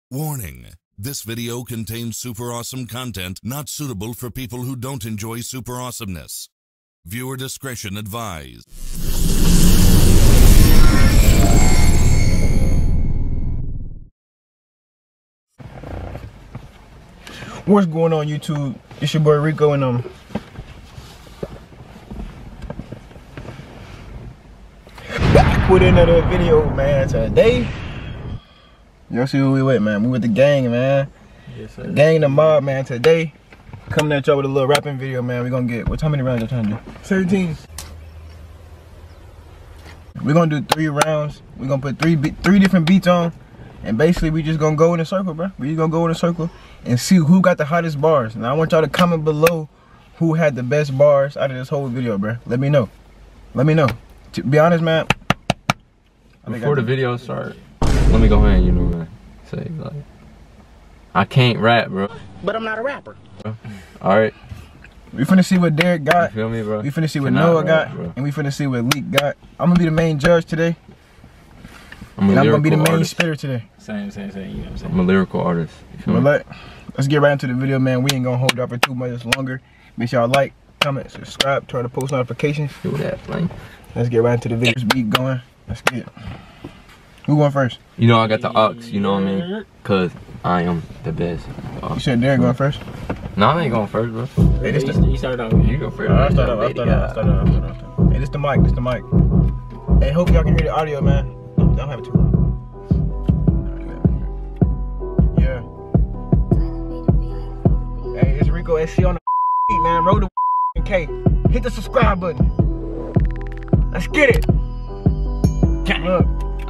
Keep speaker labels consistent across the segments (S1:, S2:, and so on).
S1: Warning: this video contains super awesome content not suitable for people who don't enjoy super awesomeness. Viewer discretion advised.
S2: What's going on, YouTube? It's your boy Rico, and back with another video, man. Today, y'all see who we with, man. We with the gang, man.
S3: Yes, sir.
S2: The gang, the mob, man. Today, coming at y'all with a little rapping video, man. We gonna get, how many rounds y'all trying to do? 17. We're gonna do 3 rounds. We're gonna put three different beats on. And basically, we just gonna go in a circle, bro. We just gonna go in a circle and see who got the hottest bars. And I want y'all to comment below who had the best bars out of this whole video, bro. Let me know. Let me know. To be honest, man.
S3: Before the video starts, let me go ahead and, you know, man, say, like, I can't rap, bro.
S4: But I'm not a rapper.
S3: Alright?
S2: We finna see what Derek got.
S3: You feel me, bro?
S2: We finna see what
S3: Cannot
S2: Noah
S3: rap,
S2: got.
S3: bro.
S2: And we finna see what Leek got. I'm gonna be the main judge today.
S3: I'm
S2: And I'm gonna be the main
S3: artist.
S2: spitter today.
S4: Same, you know what I'm saying?
S3: I'm a lyrical artist. You feel
S2: But
S3: me?
S2: let's get right into the video, man. We ain't gonna hold up for too much longer. Make sure y'all like, comment, subscribe, turn on post notifications.
S3: Do that, man.
S2: Let's get right into the video. Just beat going. Let's get it. Who going first?
S3: You know I got the ox, you know what I mean? Cause I am the best.
S2: You said Derek going first?
S3: No, I ain't going first, bro.
S2: Hey, this the,
S4: You started off.
S3: You go first.
S2: I'll start off. Hey, this the mic. This the mic. Hey, hope y'all can hear the audio, man. Don't have it too. Yeah. Hey, it's Rico SC on the beat, man. Roll the K. Hit the subscribe button. Let's get it. Look.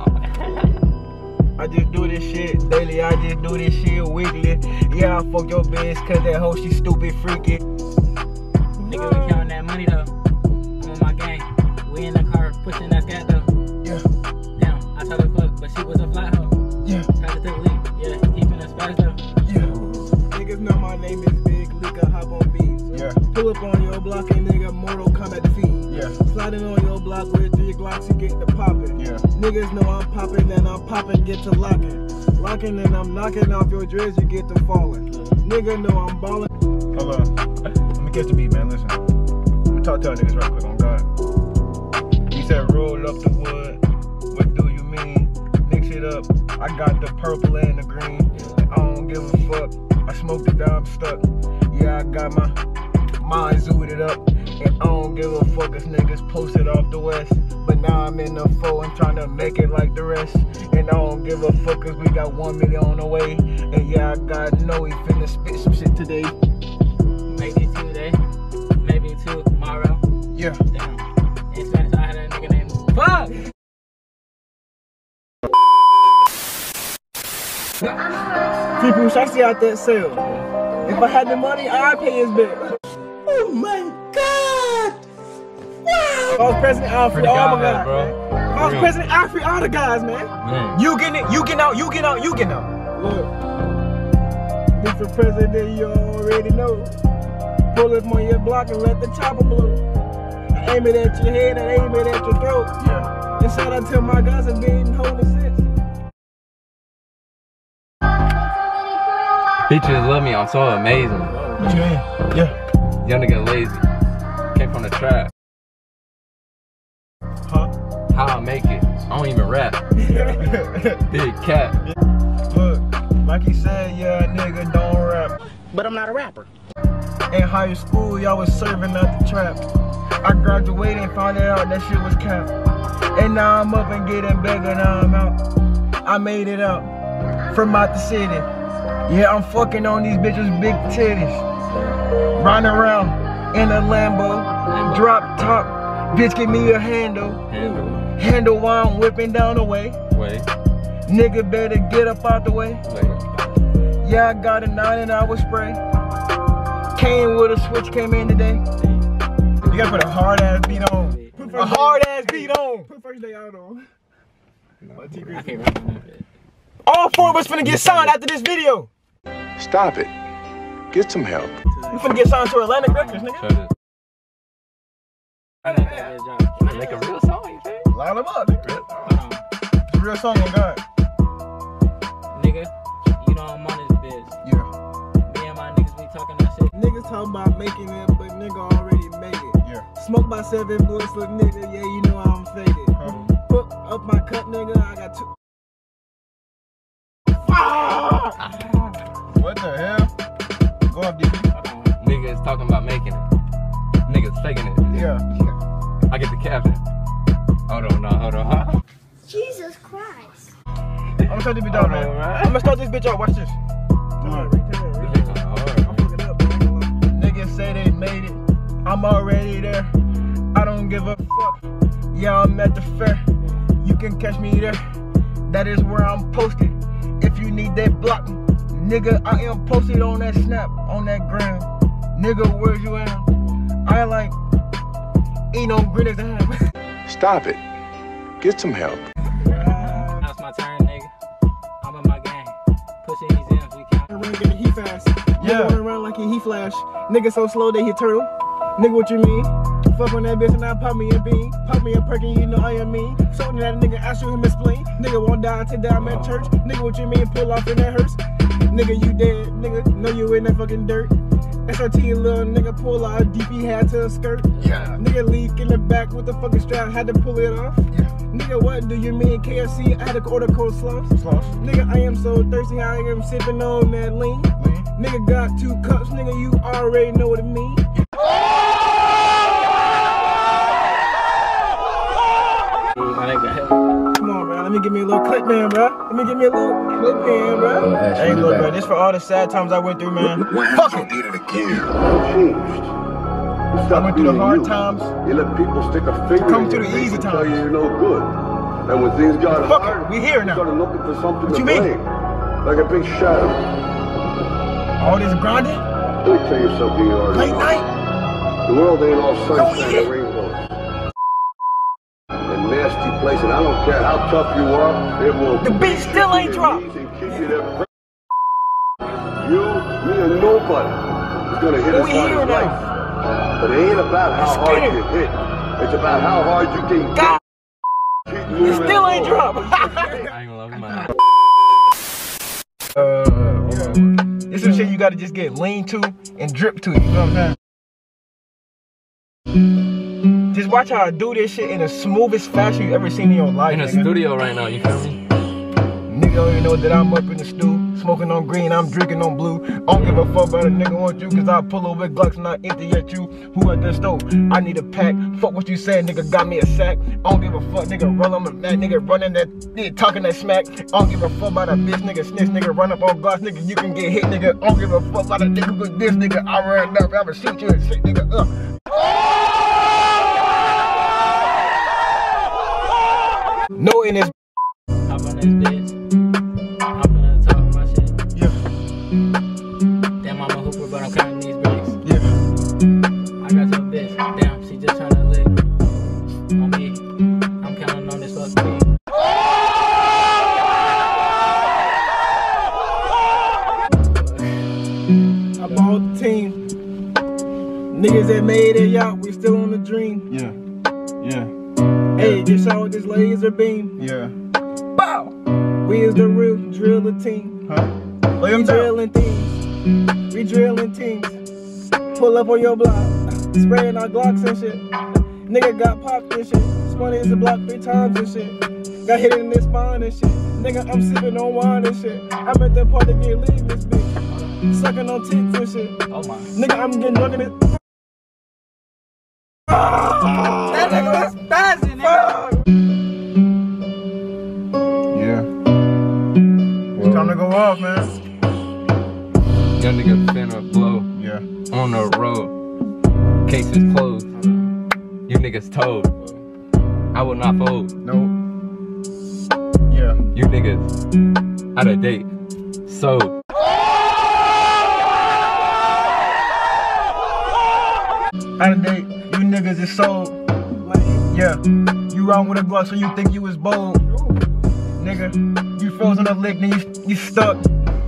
S2: I just do this shit daily. I just do this shit weekly. Yeah, I fuck your bitch cause that hoe she stupid freaky.
S4: Nigga, we counting that money though. I'm on my gang. We in the car pushing that scat though.
S2: Yeah.
S4: Damn, I told her fuck, but she was a flat hoe.
S2: Yeah.
S4: Tried to take a leak. Yeah, he finna spice though.
S2: Yeah. Niggas know my name is Big Leaker, hop on beats. Yeah. Pull up on your block and nigga Mortal Kombat defeat. Yeah. Sliding on your block with 3 Glocks and get the poppin'. Yeah. Niggas know I'm poppin' and I'm poppin', get to lockin'. Lockin' and I'm knocking off your dreads, you get to fallin'. Nigga know I'm ballin'. Hold on. Let me catch the beat, man. Listen. Let me talk to y'all niggas right quick on God. He said roll up the wood. What do you mean? Mix it up. I got the purple and the green. I don't give a fuck. I smoked it down, I'm stuck. Yeah, I got my mind zooted up. And I don't give a fuck if niggas posted off the west. But now I'm in the 4 and trying to make it like the rest. And I don't give a fuck cause we got 1 million on the way. And yeah, I got know he finna spit some shit today.
S4: Maybe today, maybe tomorrow.
S2: Yeah.
S4: Damn. In Spanish, I had a nigga named Fuck!
S2: People should out that sale. If I had the money, I'd pay his bill.
S4: Oh my god! Wow!
S2: If I was president, I'd free all my guys,
S3: bro.
S2: man. If I was president, I'd free all the guys, man. You getting it, you getting out, you getting out, you getting out. Look, Mr. President, you already know. Pull up on your block and let the chopper blow. I aim it at your head and aim it at your throat. Yeah. And shout out to my guys and been holding since.
S3: Bitches love me, I'm so amazing.
S2: What you mean? Yeah.
S3: Young nigga lazy. Came from the trap.
S2: Huh?
S3: How I make it? I don't even rap. Big cat.
S2: Look, like he said, yeah, nigga don't rap.
S4: But I'm not a rapper.
S2: In high school, y'all was serving at the trap. I graduated and found out that shit was cap. And now I'm up and getting bigger, now I'm out. I made it out from out the city. Yeah, I'm fucking on these bitches' big titties. Riding around in a Lambo, drop top. Bitch, give me a handle. Handle while I'm whipping down the way.
S3: Wait.
S2: Nigga better get up out the way. Yeah, I got a 9-hour spray. Came with a switch, came in today. You gotta put a hard ass beat on. A hard ass beat on. Put first day out on.
S4: I can't rap on that.
S2: All 4 of us finna get signed after this video.
S5: Stop it. Get some help.
S2: We finna get signed to Atlantic Records, nigga.
S3: Make a real song, you think?
S2: Line them up, nigga. It's a real song on God.
S4: Nigga, you
S2: talking about making it, but nigga already made it. Yeah. Smoke by 7 bullets, look nigga, yeah, you know I'm faded. Put up my cup, nigga, I got 2.
S6: What the hell? Go up, DB.
S3: Nigga is talking about making it. Nigga's faking it.
S6: Yeah.
S3: I get the caption. Hold on.
S7: Jesus Christ.
S6: I'm gonna start this bitch off, man. I'm gonna start this bitch off. Watch this. Niggas say they made it. I'm already there. I don't give a fuck. Yeah, I'm at the fair. You can catch me there. That is where I'm posted. If you need that block, nigga, I am posted on that snap, on that gram. Nigga, where's you at? I like ain't no grenades to have.
S5: Stop it. Get some help.
S4: Now it's my turn, nigga. I'm in my game. Pushing these M's, we count.
S2: Run, get the heat fast. Nigga wanna run like he flash. Nigga so slow they hit turtle. Nigga, what you mean? Fuck on that bitch and I pop me a bean. Pop me a perk and you know I am mean. Something that nigga, I shoot him a spleen. Nigga won't die until I'm at church. Nigga, what you mean? Pull off in that hearse. Nigga, you dead. Nigga, know you in that fucking dirt. SRT little nigga pull out a DP hat to a skirt. Yeah. Nigga leak in the back with the fucking strap, had to pull it off. Yeah. Nigga, what do you mean KFC? I had to order cold slush. Nigga, I am so thirsty, I am sipping on that lean. Nigga got 2 cups, nigga, you already know what it mean. Come on, man, let me give me a little clip, man, bro. Let me give me a little clip, man, bro.
S6: Hey, look, bro, this for all the sad times I went through, man. Fuck it. I went through the hard times.
S8: You let people stick a finger
S6: come
S8: in
S6: to
S8: your
S6: the
S8: face
S6: easy
S8: and tell
S6: times.
S8: you you're no good. And when things got
S6: Fuck
S8: hard,
S6: it, we here now.
S8: you started looking for something
S6: What
S8: to
S6: you mean?
S8: blame. Like a big shadow.
S6: All this grinding,
S8: Let me tell you something you already
S6: late
S8: know.
S6: night.
S8: The world ain't all sunshine
S6: eat it.
S8: and rainbows. A nasty place, and I don't care how tough you are, it will
S6: The beat still ain't dropped.
S8: and keep you there. You, me, and nobody is gonna hit us
S6: We
S8: on
S6: here
S8: his
S6: now.
S8: life. But it ain't about how hard you hit. It's about how hard you can
S6: God,
S8: keep
S6: it
S8: moving
S6: still ain't
S8: forward.
S6: dropped.
S3: I ain't gonna love you, man.
S6: It's some shit you gotta just get lean to and drip to, you know what I'm saying? Just watch how I do this shit in the smoothest fashion you ever seen in your life.
S3: In the
S6: nigga.
S3: studio right now, you feel me?
S6: Nigga don't even know that I'm up in the stew, smoking on green, I'm drinking on blue. I don't give a fuck about a nigga want you, cause I pull over with Glocks and I empty at you. Who at the stove? I need a pack. Fuck what you said, nigga got me a sack. I don't give a fuck, nigga run on my mat, nigga running that, nigga talking that smack. I don't give a fuck about a bitch, nigga snitch, nigga run up on Glocks, nigga you can get hit, nigga. I don't give a fuck about a nigga with this, nigga. I run up, I'ma shoot you and shit, nigga. No in this.
S4: Hop on this bitch. I'm finna talk my shit.
S6: Yeah.
S4: Damn, I'm a hooper, but I'm counting these bricks.
S6: Yeah.
S4: I got your bitch. Damn, she just tryna lick on me. I'm counting on this fuck beat.
S2: I bought the team. Niggas that made it out, we still on the dream.
S6: Yeah. Yeah.
S2: Hey, get shot with this laser beam.
S6: Yeah.
S2: Bow! We is the real driller team.
S6: Huh? Lay
S2: We
S6: him down.
S2: drilling teams. We drilling teams. Pull up on your block. Spraying our Glocks and shit. Nigga got popped and shit. Spun his block 3 times and shit. Got hit in this spine and shit. Nigga, I'm sipping on wine and shit. I'm at that party getting lit in this bitch. Sucking on tits and shit.
S4: Oh my.
S2: Nigga, I'm getting drunk in it.
S4: That nigga was spazzing, nigga.
S6: Yeah. It's time to go off, man.
S3: Young nigga finna blow
S6: Yeah.
S3: on the road. Case is closed. You niggas told. I will not fold.
S6: No. Yeah.
S3: You niggas out of date. So
S6: Out of date, you niggas is sold. Yeah. You wrong with a Glock, so you think you was bold. Nigga, you froze on a lick, then you stuck.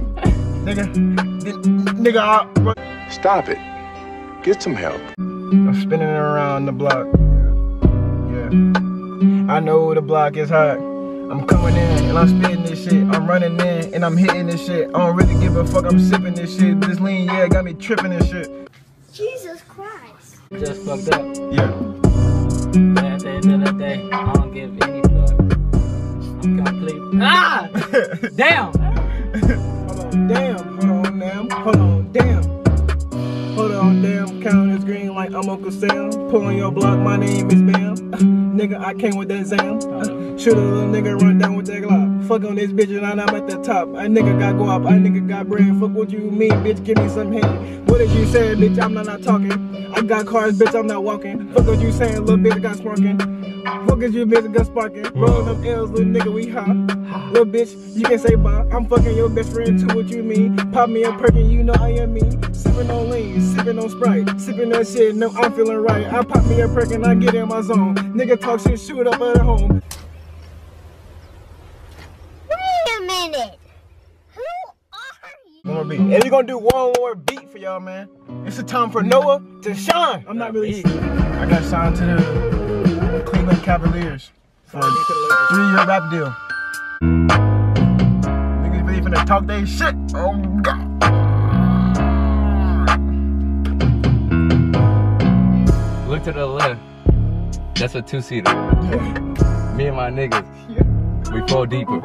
S6: Nigga,
S5: Stop it. Get some help.
S6: I'm spinning around the block. Yeah. I know the block is hot. I'm coming in and I'm spitting this shit. I'm running in and I'm hitting this shit. I don't really give a fuck, I'm sipping this shit. This lean, yeah, got me tripping and shit.
S4: Just fucked up.
S6: Yeah.
S4: But at the end of the day, I don't give any fuck. I'm complete. Ah! Damn!
S2: Hold on, damn. Hold on, damn. Hold on, damn. Hold on, damn. Count this green like I'm Uncle Sam. Pull on your block, my name is Bam. Nigga, I came with that Zam. Shoot a little nigga, run down with that Glock. Fuck on this bitch and I'm at the top. A nigga got go up, a nigga got bread. Fuck what you mean, bitch, give me some head. What did you say, bitch, I'm not talking. I got cars, bitch, I'm not walking. Fuck what you saying, little bitch, got sparking. Fuck is you, bitch, got sparking. Rollin' them L's, little nigga, we hot. Little bitch, you can say bye. I'm fucking your best friend too, what you mean? Pop me a perk and you know I am me. Sippin' on lean, sippin' on Sprite. Sippin' that shit, no, I'm feeling right. I pop me a perk and I get in my zone. Nigga talk shit, shoot up at home.
S7: Wait a minute. Who are you?
S6: One more beat. And we're gonna do one more beat for y'all, man. It's the time for Noah to shine.
S2: I'm not really
S6: I got signed to the Cleveland Cavaliers for a 3-year rap deal. Niggas really finna talk they shit. Oh God.
S3: Look to the left. That's a 2-seater. Me and my niggas, we fall deeper.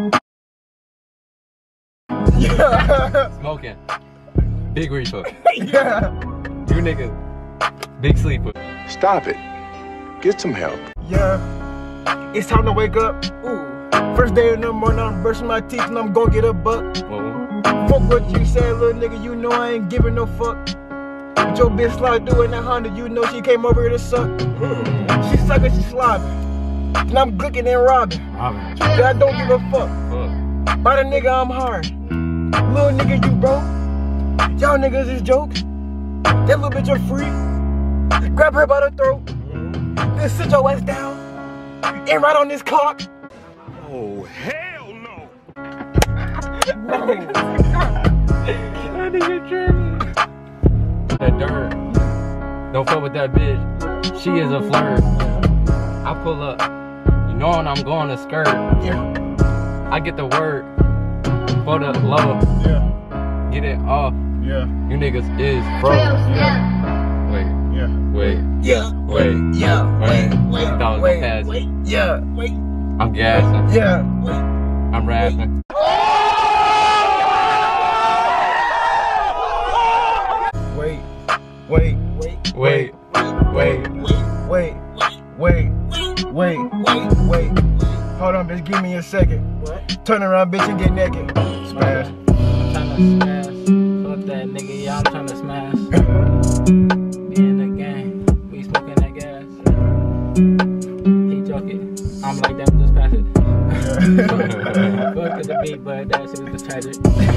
S6: Yeah.
S3: Smoking. Big reefer.
S6: Yeah.
S3: You niggas, big sleeper.
S5: Stop it. Get some help.
S6: Yeah. It's time to wake up. Ooh. First day in the morning, I'm brushing my teeth and I'm gonna get a buck.
S3: Whoa.
S6: Fuck what you said, little nigga. You know I ain't giving no fuck. But your bitch slide through in that Honda, you know she came over here to suck. She suckin', she slobbing. And I'm glicking and robbing. But I don't give a fuck. By the nigga, I'm hard. Little nigga, you broke. Y'all niggas is jokes. That little bitch a freak. Grab her by the throat. Then sit your ass down. And right on this clock.
S5: Oh, hell no.
S3: That nigga tripping. That dirt. Don't fuck with that bitch. She is a flirt. I pull up. You knowin' I'm going to skirt.
S6: Yeah.
S3: I get the word for the low.
S6: Yeah.
S3: Get it off.
S6: Yeah.
S3: You niggas is broke. Wait.
S6: Yeah.
S3: Wait.
S6: Yeah.
S3: Wait.
S6: Yeah.
S3: Wait. You thought it was gonna pass.
S6: Yeah.
S3: I'm gassing.
S6: Yeah.
S3: I'm rapping.
S6: Wait. Hold on, bitch, give me a second. What? Turn around, bitch, and get naked. Smash.
S4: I'm tryna smash. Fuck that nigga, yeah, I'm tryna smash. Me in the game, we smoking that gas. He joking. I'm like that, just pass it. Fuck to the beat, but that shit is tragic.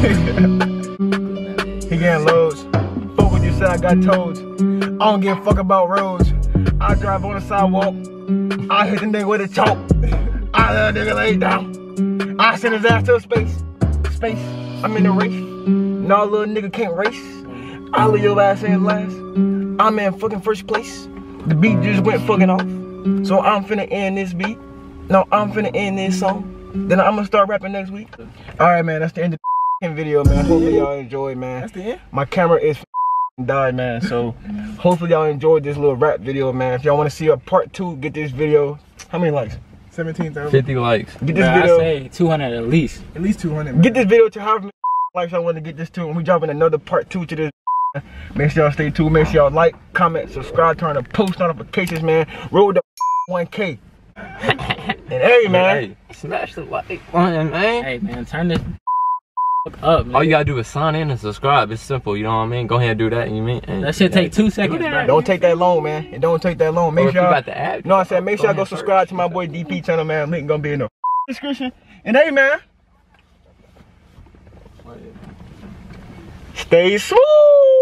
S6: He getting loads. Fuck what you said, I got toes. I don't give a fuck about roads. I drive on the sidewalk. I hit the nigga with a chalk. I let a nigga lay down. I send his ass to space. I'm in the race. No little nigga can't race. I leave your ass in last. I'm in fucking first place. The beat just went fucking off. So I'm finna end this beat. No, I'm finna end this song. Then I'm gonna start rapping next week. Alright, man, that's the end of the video, man. Hopefully y'all enjoyed, man.
S2: That's the end?
S6: My camera is died, man. So hopefully y'all enjoyed this little rap video, man. If y'all want to see a part 2, get this video. How many likes?
S2: 17,000.
S3: 50 likes.
S6: Get this
S4: Bro,
S6: video.
S4: I say 200 at least.
S2: At least 200.
S6: Get this video to however many likes I want to get this to, and we dropping another part 2 to this. Make sure y'all stay tuned. Make sure y'all like, comment, subscribe, turn on the post notifications, man. Roll the 1K. And hey, man.
S3: Hey, smash the like button, man.
S4: Hey, man, turn this up, man.
S3: All you gotta do is sign in and subscribe. It's simple, you know what I mean? Go ahead and do that, you mean? And
S4: That shit take 2 seconds, bro.
S6: Don't take that long, man. It don't take that long. Make sure
S3: got the app.
S6: No, I said make sure y'all go subscribe to my boy DP channel, man. Link gonna be in the description. And hey, man. Stay smooth.